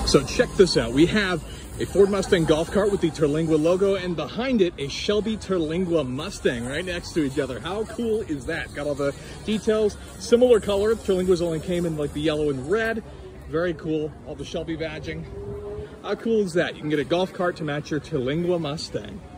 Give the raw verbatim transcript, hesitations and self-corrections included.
So check this out. We have a Ford Mustang golf cart with the Terlingua logo, and behind it, a Shelby Terlingua Mustang right next to each other. How cool is that? Got all the details, similar color. Terlinguas only came in like the yellow and red. Very cool. All the Shelby badging. How cool is that? You can get a golf cart to match your Terlingua Mustang.